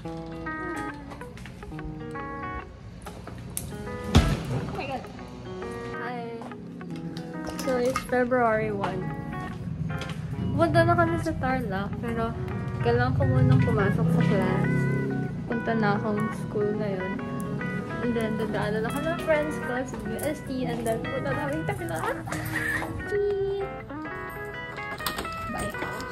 Oh my God. Hi. So, it's February 1. Punta na kami sa Tarlac, pero kailangan ko munang pumasok sa class. Punta na akong school ngayon. And then, dadaanan ako ng friends ko sa UST, and then punta namin Tarlac. Bye, house.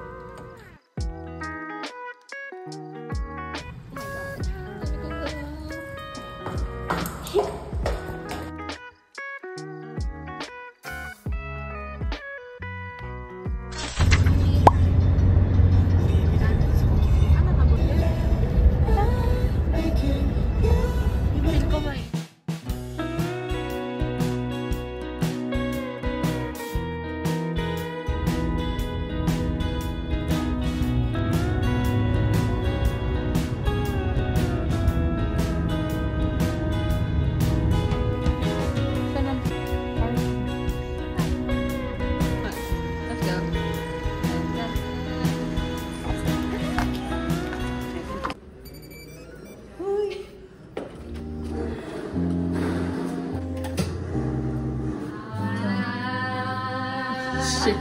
Shit.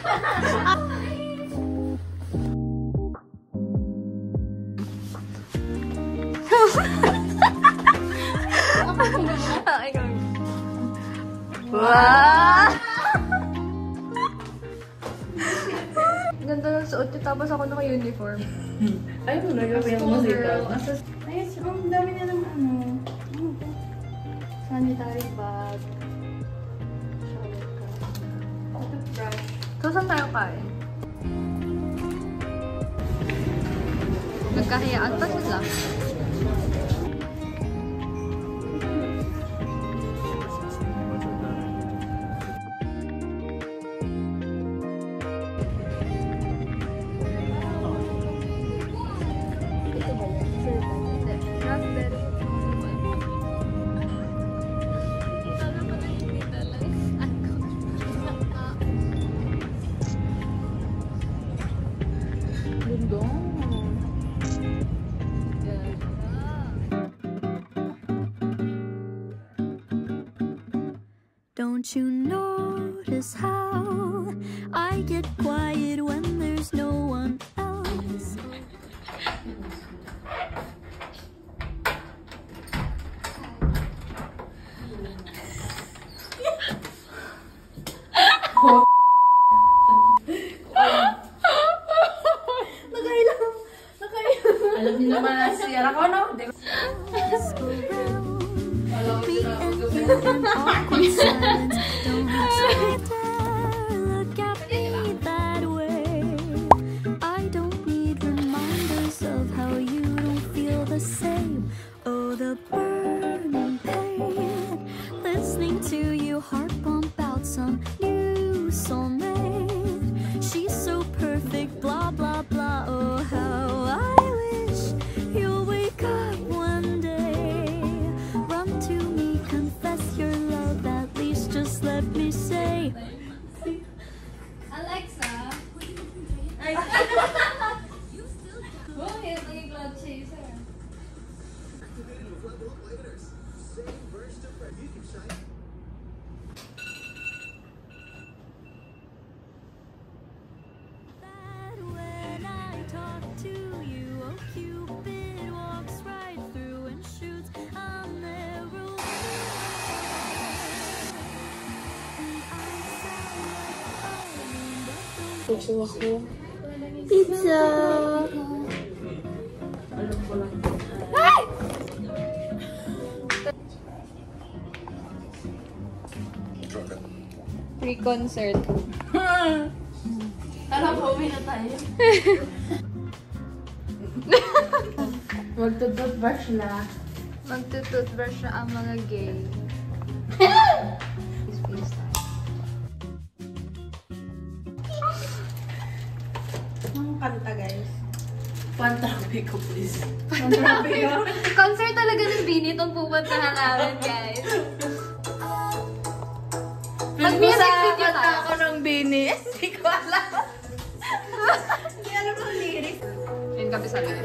Wow! Ganda ng suot niya, tapos ako naka-uniform. Ay, talaga ba yung musika? Ay, ang dami niya ng ano. Sanitary bag. Shower cap. Toothbrush. So, saan tayo kain? Nagkahiyaan pa sila. Don't you notice how I get quiet when there's no one else? Alam niyo naman na si Yara ko, no? Look at me that way. I don't need reminders of how you don't feel the same. Oh, the burning pain. Listening to you heart pump out some new soulmate. She's so perfect, blah blah blah. Oh, how I wish you'll wake up one day. Run to me, confess your love, at least just let me say. Alexa! Oh, yan ang cloud chaser. That when I talk to you, oh Cupid walks right through and shoots a arrow. And I sound like Kukuha ko. Pizza! Alam ko lang. Pre-concert. Alam ko, uwi na tayo. Magtututbrush na. Magtututbrush na ang mga gay. Ang kanta, guys. Pantropiko, please. Concert talaga ng Bini itong pupuntahan namin, guys. Mag-music video tayo. Ako ng Bini. Hindi ko alam. Hindi alam ang lyrics. Yun Magkabisa lang.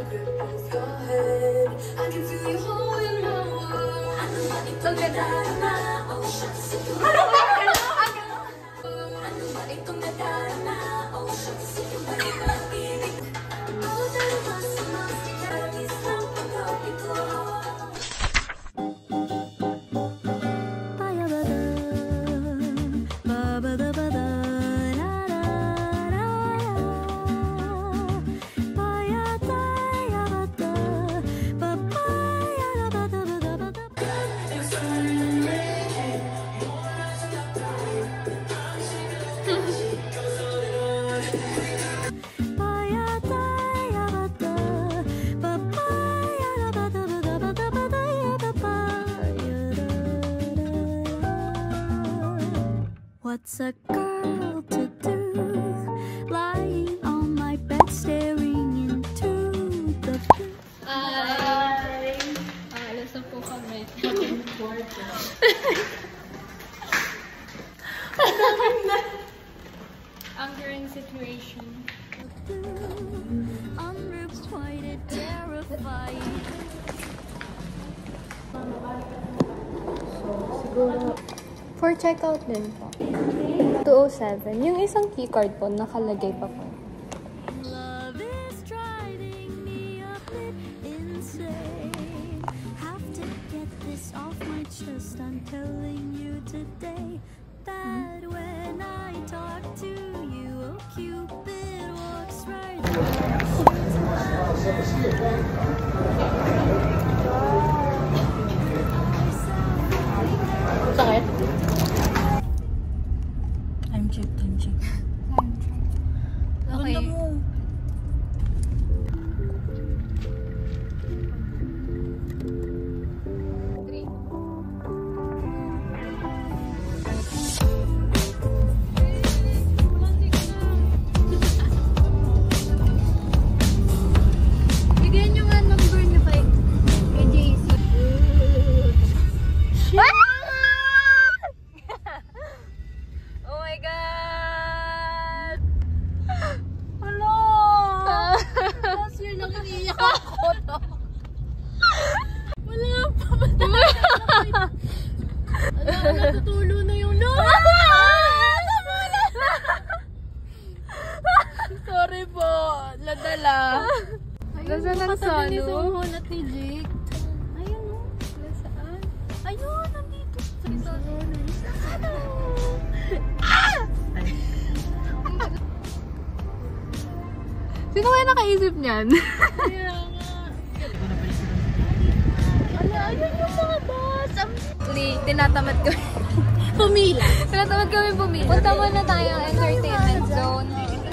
What's a girl to do, lying on my bed staring into the blue? Alas na po kami. Angering situation. Unrequited, terrifying. Siguro, for checkout din po. 207. Yung isang keycard po, nakalagay pa po. Love is driving me a bit insane. Have to get this off my chest. I'm telling you today that when I talk to you, oh Cupid walks right Sakit? Time check. Okay. Bigyan nyo nga number nyo kay JC. Oh my God! Hello! Last year lang iniiyak ako to. Wala pa ba tayo? Natutulo na yung loob! Sorry po, ladala. Nasaan ang Kasama ni salo? Sohon at ni Jake. Ayun o. Nasaan? Ayun, nandito. Sino kaya nakaisip niyan? Kaya nga. Ayun yung mga boss. Tinatamad kami. Pumila. Tinatamad kami pumili. Punta muna tayo ang entertainment zone.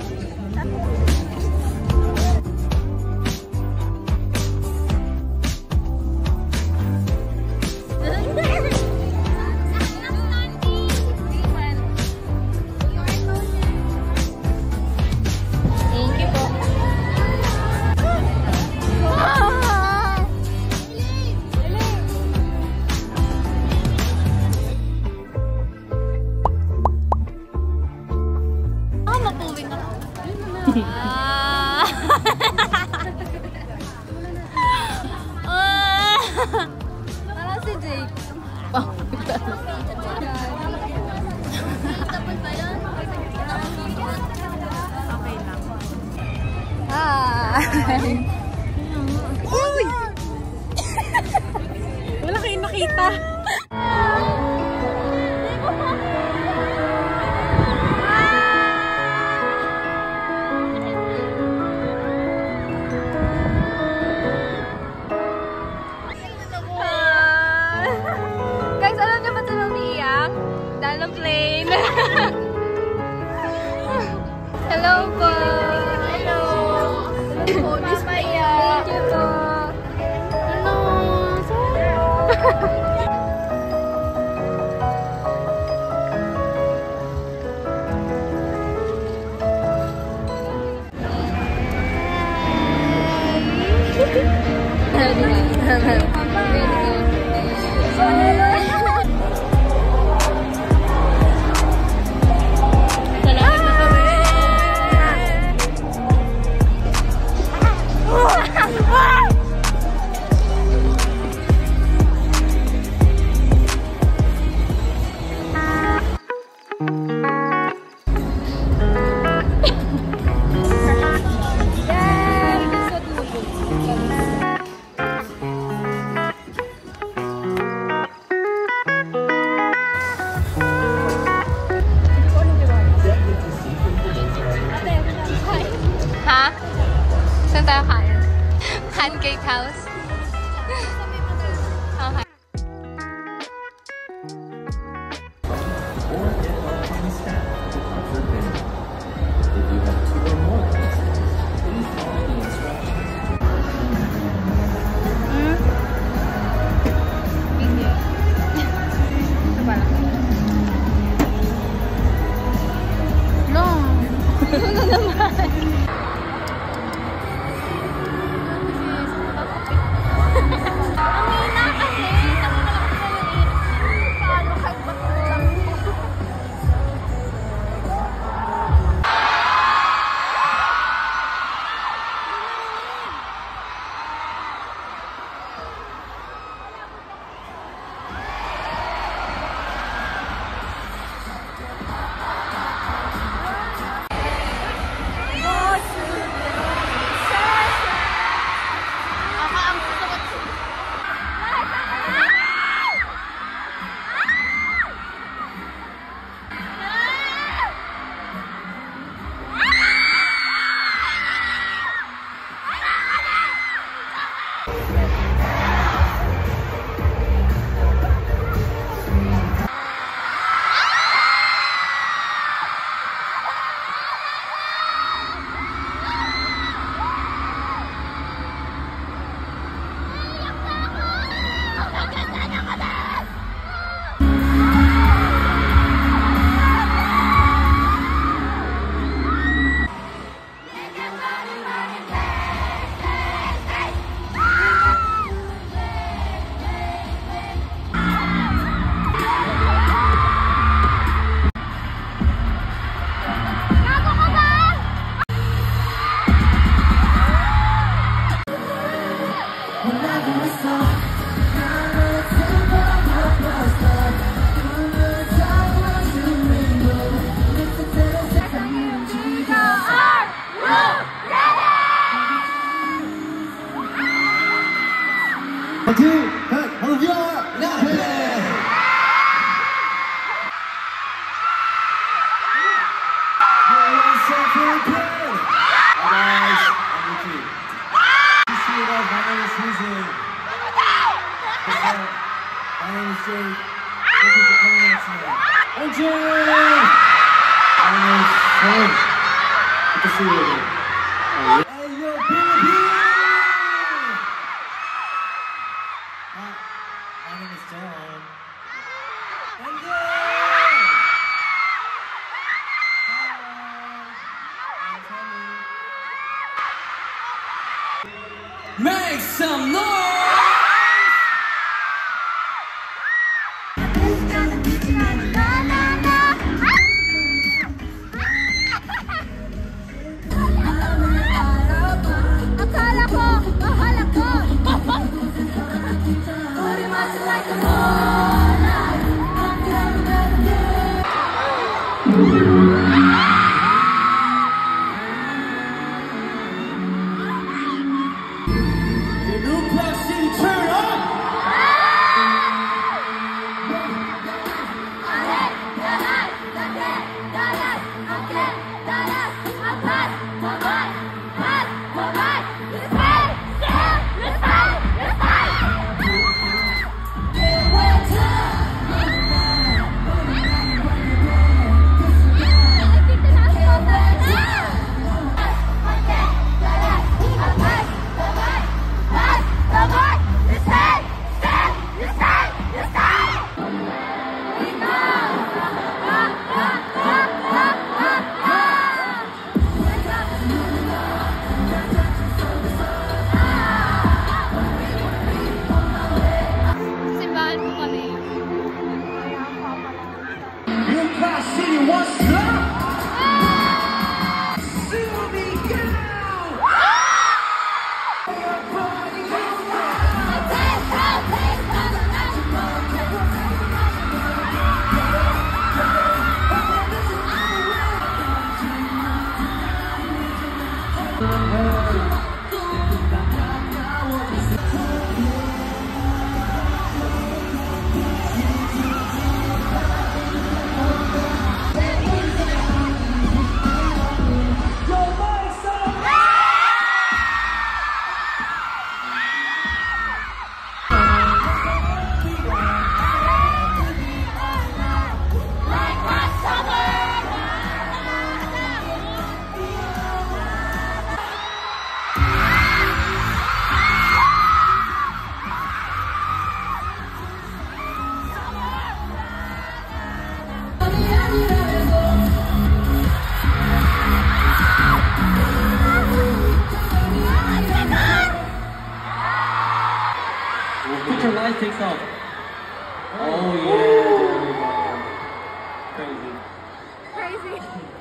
Thank you po. Mapuwing ako. Parang si Jake. Okay lang. Hi! Uy! Wala kayong nakita. Guys, alam niyo ba ito nang umiiyak? Dahil ng plane. Hello po! Hello! Miss Maya. Thank you po! Hello! Pancake house. Okay. Or get upcoming staff to concert venue. If you have 2 or more classes, please follow the instructions. No! Ano naman? Make some noise! The new Prague City her life takes off. Oh yeah. Crazy. Crazy.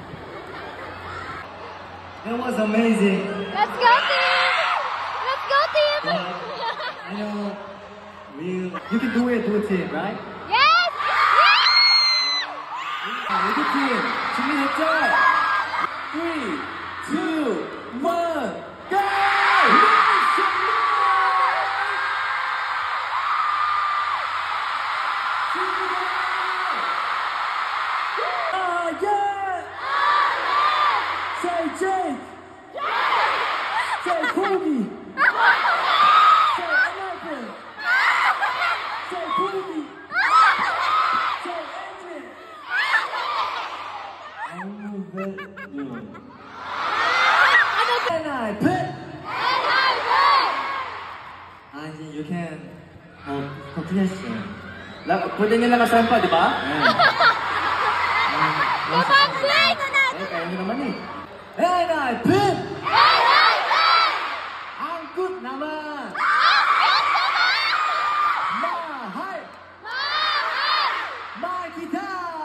That was amazing. Let's go team! Let's go team! You know, you can do it, team, right? Yes! Look at team. 준비됐죠? 3, 2, 1, go! Say Jake! Say Boogie! Say American! Say Boogie! Say Adrian! I'm very new. And I bet! You can finish. Pwede nila nakasampa, di ba? Mag-play! Kaya nyo naman eh. And I bet! Ang good naman! Mahal! Mahal kita!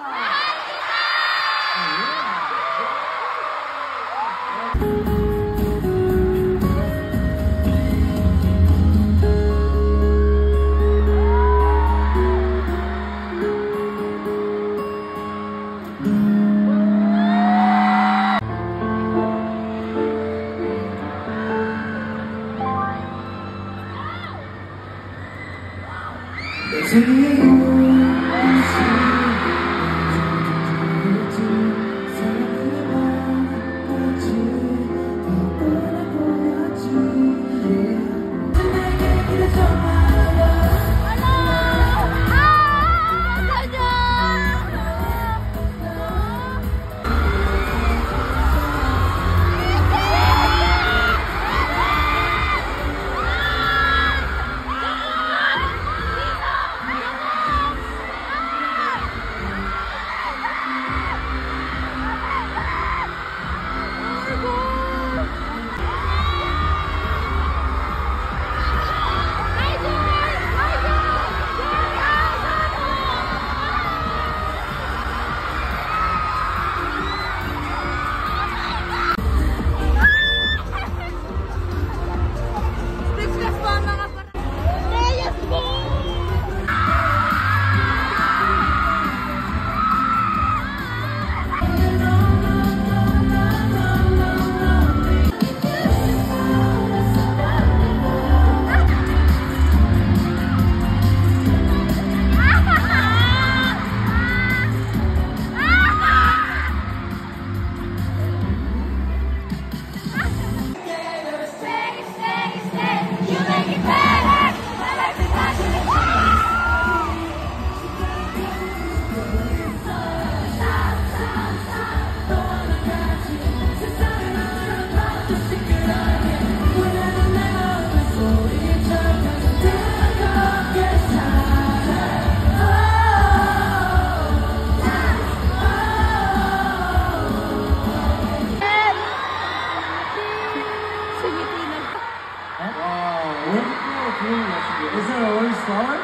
Is that a orange star?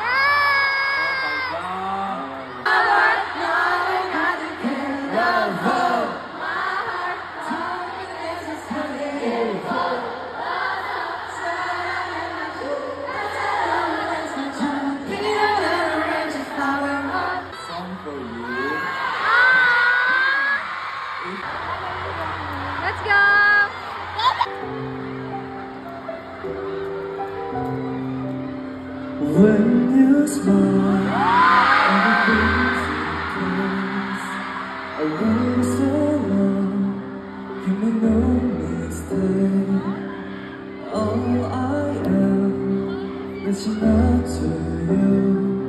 Let's go! When you smile, everything's close. I waited so long, you made no mistake. All I am, reaching out to you.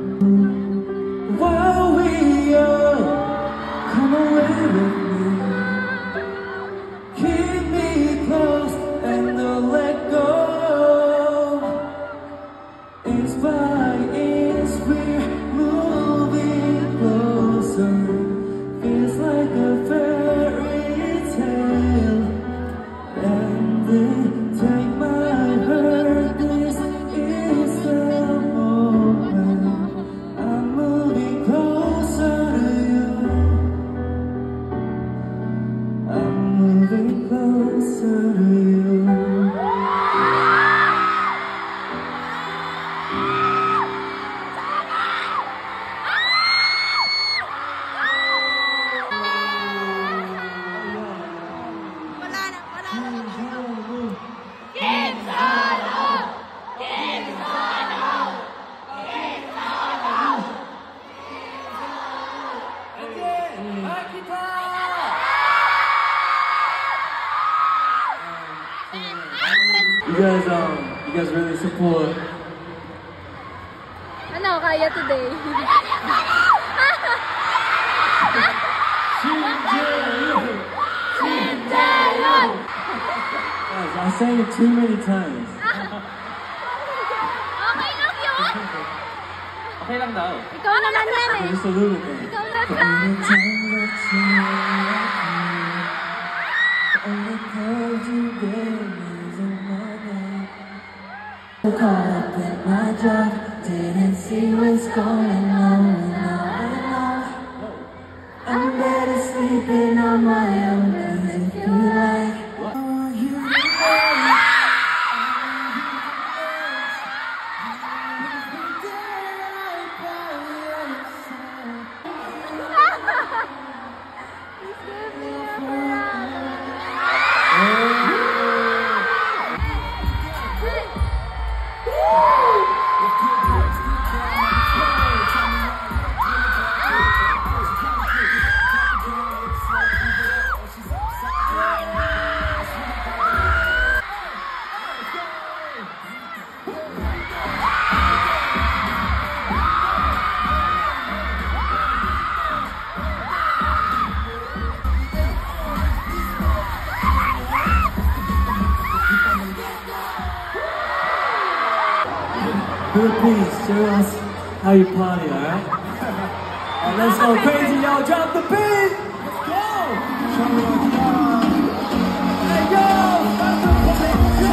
While we are, come away with me. Keep me close and don't let go. Inch by inch we're moving closer. Feels like a fairy tale ending. Take my heart, this is the moment. guys really support. Ano, kaya today? Guys, I sang it too many times. Okay lang yun? Okay lang daw. Ikaw naman yan eh. Just a little bit. Ikaw naman. Caught up in my job, didn't see what's going on. Now I know I'm better sleeping on my own. 'Cause if you like, I want you to know. Philippines, show us how you party, alright? Alright, let's go crazy, y'all. Drop the beat! Let's go! Hey, yo! Drop the beat!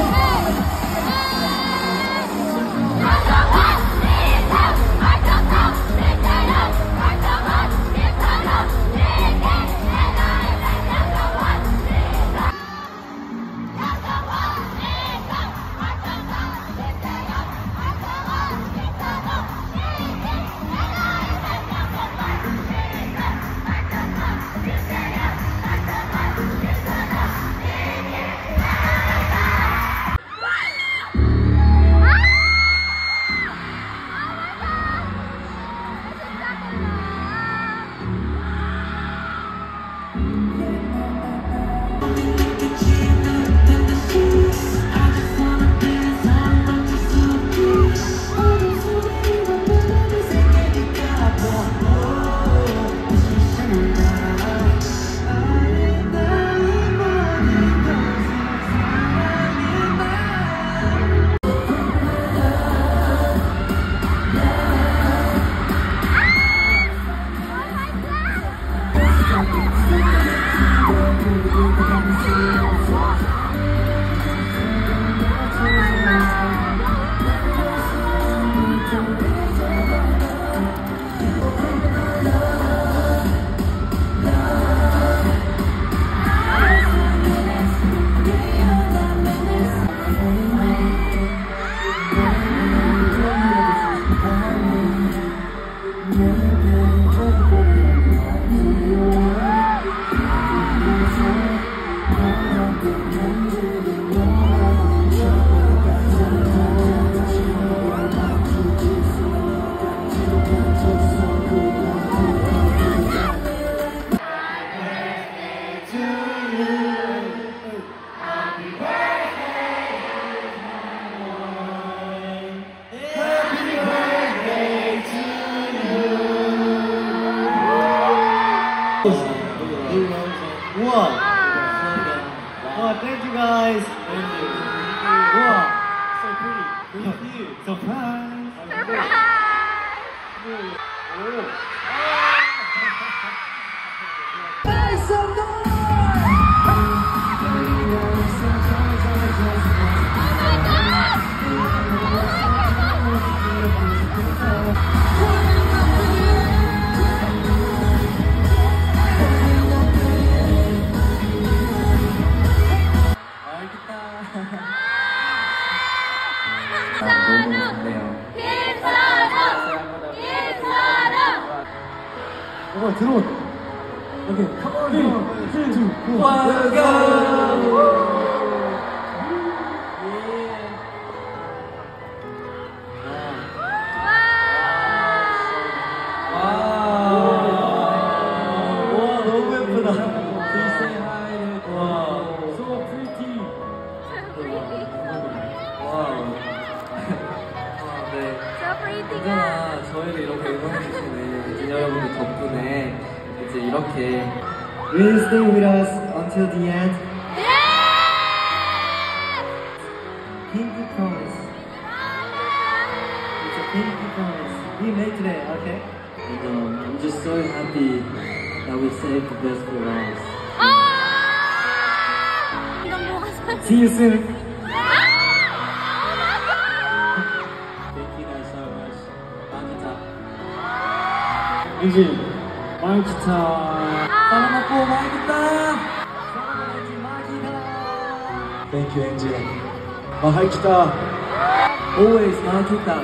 Wow, thank you guys. Thank you. Wow, so pretty. Thank you. Surprise. Make some Oh, 들어온. Okay, come on, 3, 2, 1, go! 괜찮아. 저희를 이렇게 응원해주시는 진 여러분들 덕분에 이제 이렇게 Will you stay with us until the end? Pinky promise. It's a pinky promise. We made today, okay? And I'm just so happy that we saved the best for last. See you soon. Thank you guys so much. Makita. Eugene, Makita. Salamat po, Makita. Thank you, Angel. Makita. Always Makita.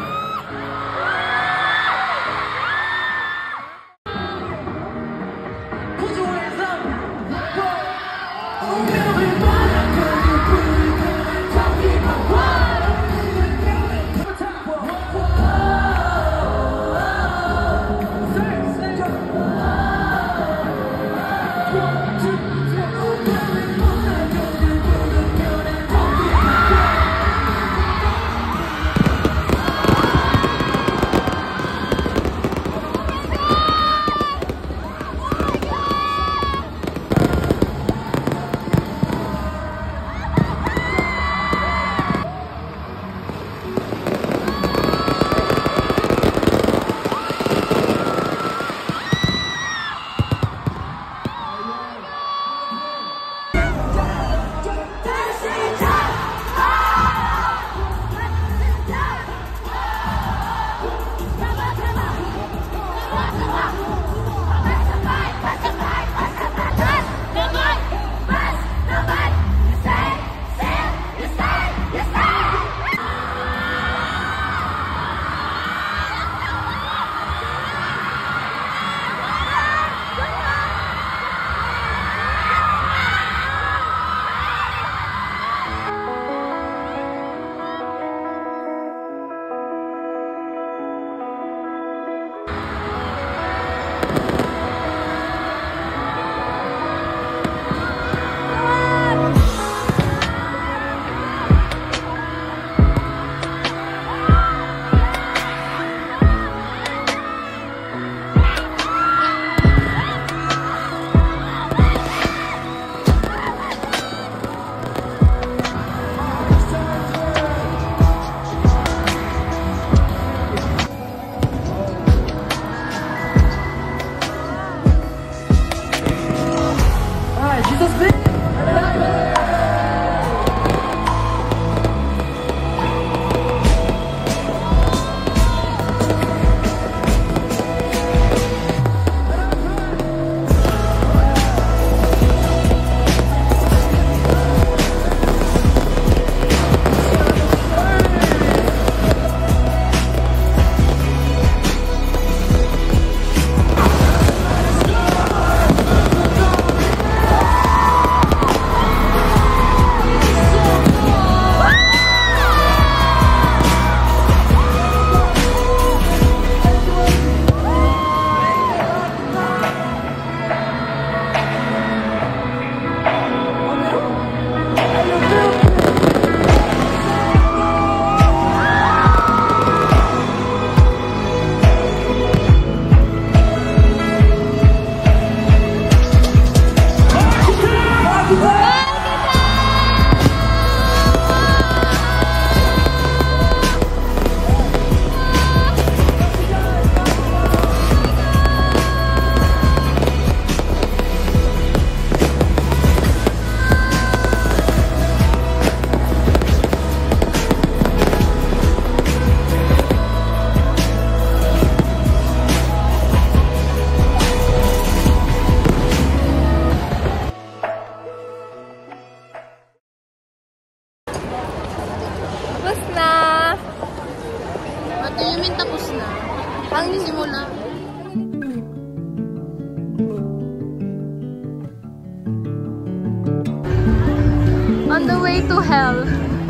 On the way to hell.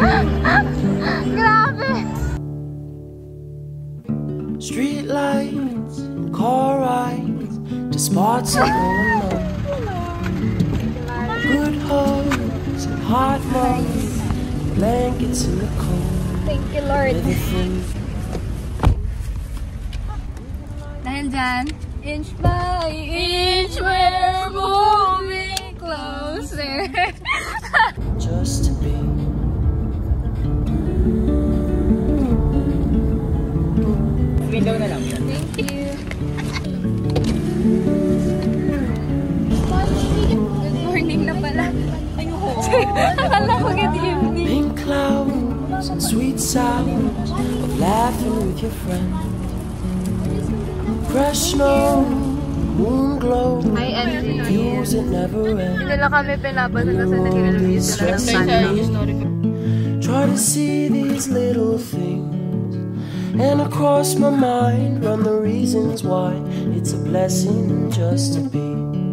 Grabe! Street lights, car rides, to spots I don't know. Good hugs and hot mugs, blankets in the cold. Thank you, Lord. And then, inch by inch, we're moving closer. Just to be. Window na lang. Thank you. Good morning na pala. Akala ko good evening. Pink clouds and sweet sounds of laughing with your friend. Fresh snow, moon glow, Hi, Angie. views that never end. Hindi nila kami pinabasa kasi nag-review sila ng Sunday. Try to see these little things, and across my mind run the reasons why it's a blessing just to be.